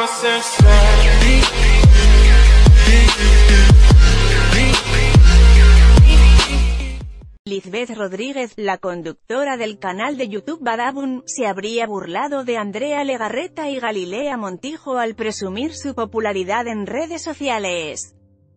Lizbeth Rodríguez, la conductora del canal de YouTube Badabun, se habría burlado de Andrea Legarreta y Galilea Montijo al presumir su popularidad en redes sociales.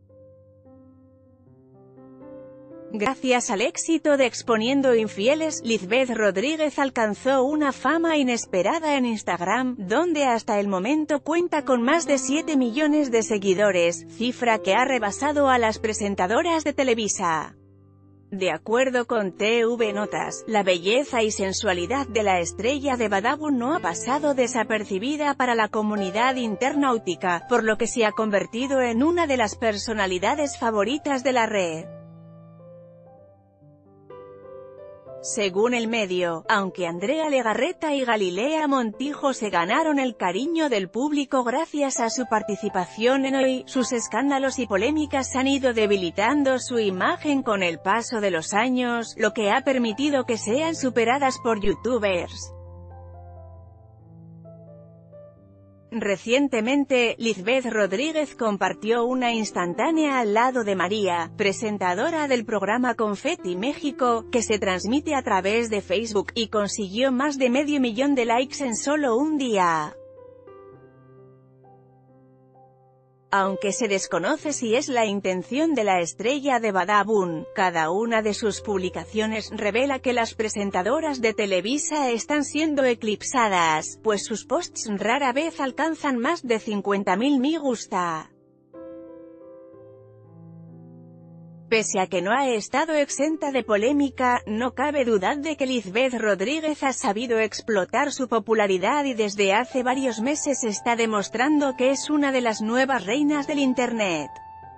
Gracias al éxito de Exponiendo Infieles, Lizbeth Rodríguez alcanzó una fama inesperada en Instagram, donde hasta el momento cuenta con más de 7 millones de seguidores, cifra que ha rebasado a las presentadoras de Televisa. De acuerdo con TV Notas, la belleza y sensualidad de la estrella de Badabun no ha pasado desapercibida para la comunidad internautica, por lo que se ha convertido en una de las personalidades favoritas de la red. Según el medio, aunque Andrea Legarreta y Galilea Montijo se ganaron el cariño del público gracias a su participación en Hoy, sus escándalos y polémicas han ido debilitando su imagen con el paso de los años, lo que ha permitido que sean superadas por youtubers. Recientemente, Lizbeth Rodríguez compartió una instantánea al lado de María, presentadora del programa Confetti México, que se transmite a través de Facebook, y consiguió más de 500.000 de likes en solo un día. Aunque se desconoce si es la intención de la estrella de Badabun, cada una de sus publicaciones revela que las presentadoras de Televisa están siendo eclipsadas, pues sus posts rara vez alcanzan más de 50.000 me gusta. Pese a que no ha estado exenta de polémica, no cabe dudar de que Lizbeth Rodríguez ha sabido explotar su popularidad y desde hace varios meses está demostrando que es una de las nuevas reinas del Internet.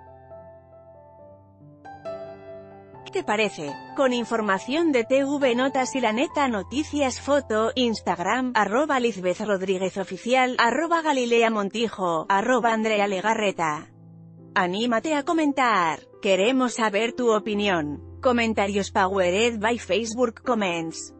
¿Qué te parece? Con información de TV Notas y La Neta Noticias. Foto, Instagram, @LizbethRodríguezOficial, @Galilea Montijo, @AndreaLegarreta. Anímate a comentar. Queremos saber tu opinión. Comentarios powered by Facebook Comments.